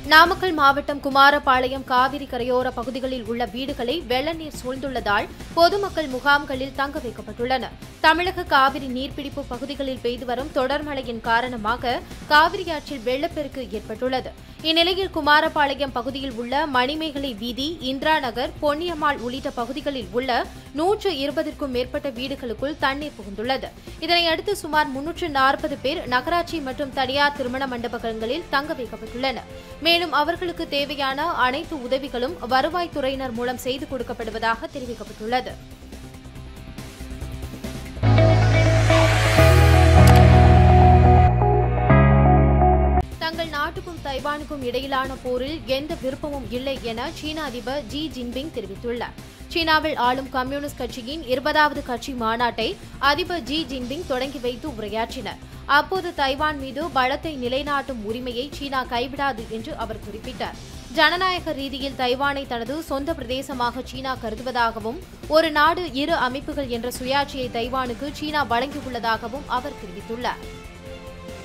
நாமக்கல் மாவட்டம் குமாரபாளையம் காவிரி கரையோர பகுதிகளில் உள்ள வீடுகளை வெள்ள நீர் சூழ்ந்துள்ளதால் பொதுமக்கள் முகாம்களில் தங்க வைக்கப்பட்டுள்ளனர். தமிழக காவிரி நீர்பிடிப்பு பகுதிகளில் பெய்து வரும் தொடர் மழையின் காரணமாக காவிரி ஆற்றில் வெள்ளப்பெருக்கு ஏற்பட்டுள்ளது. இந்நிலையில் குமாரபாளையம் பகுதியில் உள்ள மணிமேகலை வீதி, இந்திரா நகர், பொன்னியம்மாள் உள்ளிட்ட பகுதிகளில் உள்ள 120க்கும் மேற்பட்ட வீடுகளுக்குள் தண்ணீர் புகுந்துள்ளது. இதனையடுத்து சுமார் 340 பேர் நகராட்சி மற்றும் தனியார் திருமண மண்டபங்களில் தங்க வைக்கப்பட்டுள்ளனர். மேலும் அவர்களுக்கு தேவையான அனைத்து உதவிகளும் வருவாய்த்துறையினர் மூலம் செய்து கொடுக்கப்படுவதாக தெரிவிக்கப்பட்டுள்ளது. தங்கள் நாட்டுக்கும் தைவானுக்கும் இடையிலான போரில் எந்த விருப்பமும் இல்லை என சீன அதிபர் ஜி ஜின்பிங் தெரிவித்துள்ளார். சீனாவில் ஆளும் கம்யூனிஸ்ட் கட்சியின் 20வது கட்சி மாநாட்டை அதிபர் ஜி ஜின்பிங் தொடங்கி வைத்து உரையாற்றினார். அப்போது தைவான் மீது பலத்தை நிலைநாட்டும் உரிமையை சீனா கைவிடாது என்று அவர் குறிப்பிட்டார். ஜனநாயக ரீதியில் தைவானை தனது சொந்த பிரதேசமாக சீனா கருதுவதாகவும், ஒரு நாடு இரு அமைப்புகள் என்ற சுயாட்சியை தைவானுக்கு சீனா வழங்கியுள்ளதாகவும் அவர் தெரிவித்துள்ளார்.